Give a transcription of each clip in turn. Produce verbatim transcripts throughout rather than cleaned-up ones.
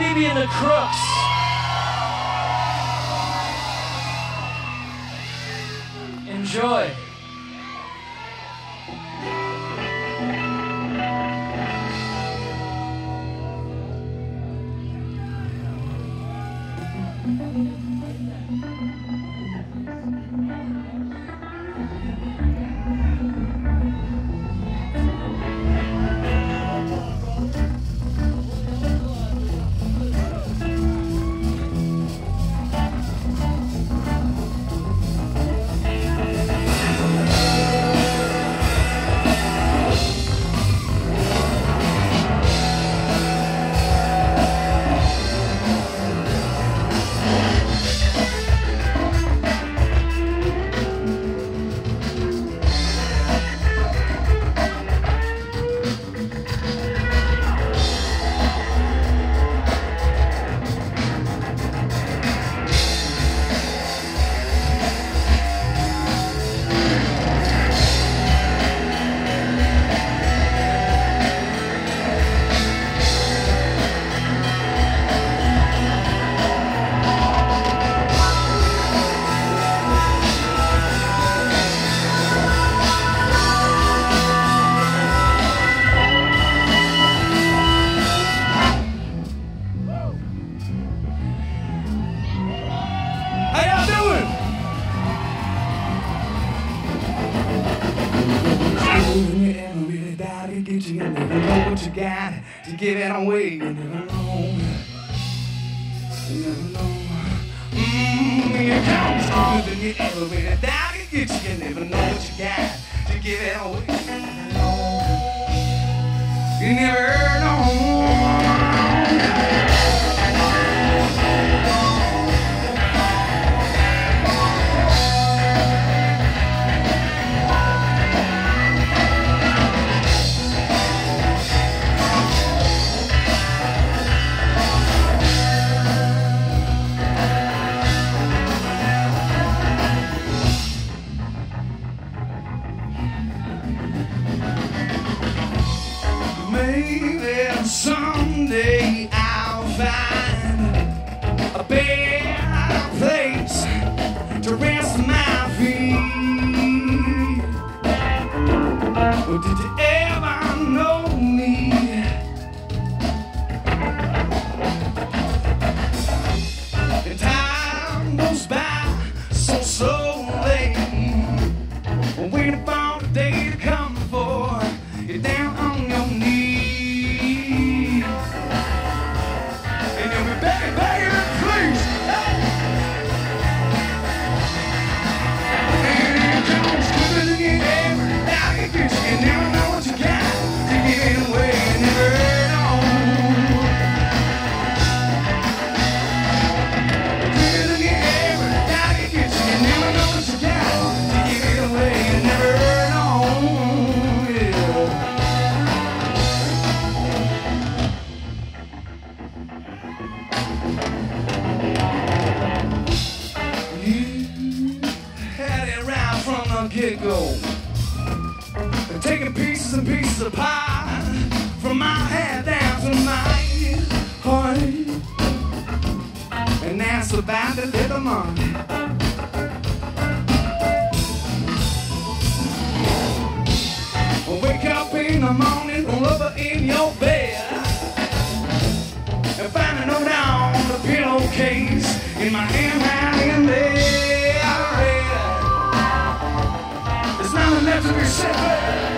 Beebe and the Crooks. Enjoy. You never know what you got to give it away. You never know. You never know. Mmm, you come smoother than you ever been. Down to get you. You never know what you got to give it away. You never know. Maybe someday I'll find a better place to rest my feet. Or did you ever know me? And time goes by so slowly, waiting for the day to come for you down on your knees. Get-go, taking pieces and pieces of pie from my head down to my heart, and that's about a little money. Wake up in the morning, roll over in your bed, and find a note on the pillowcase in my hand, high in there. Nothing left to be said.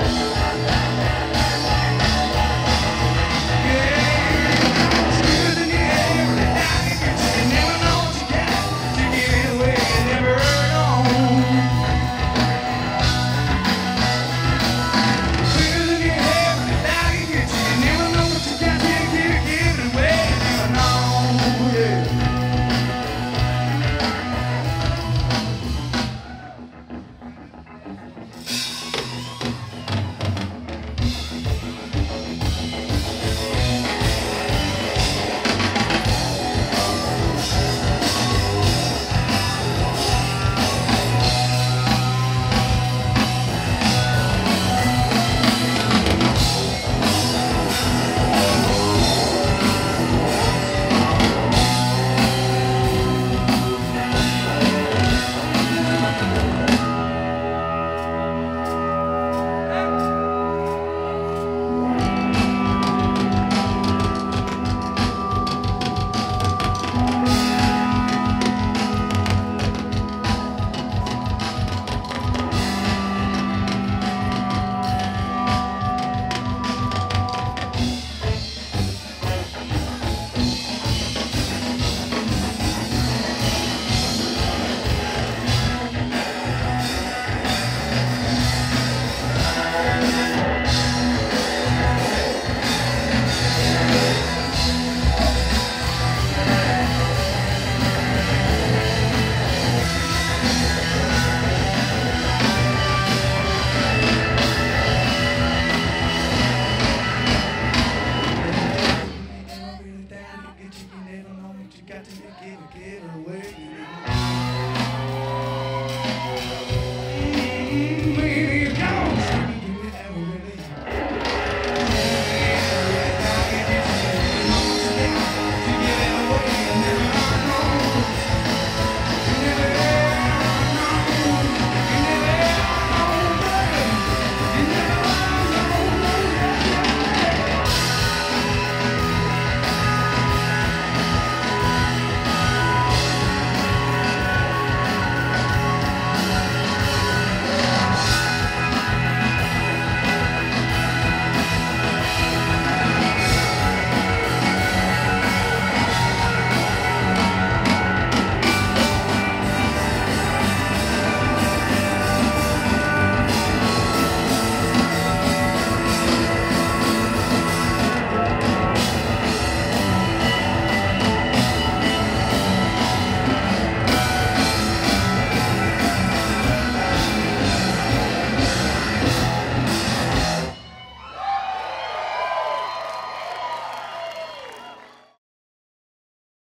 got to give it, give it away.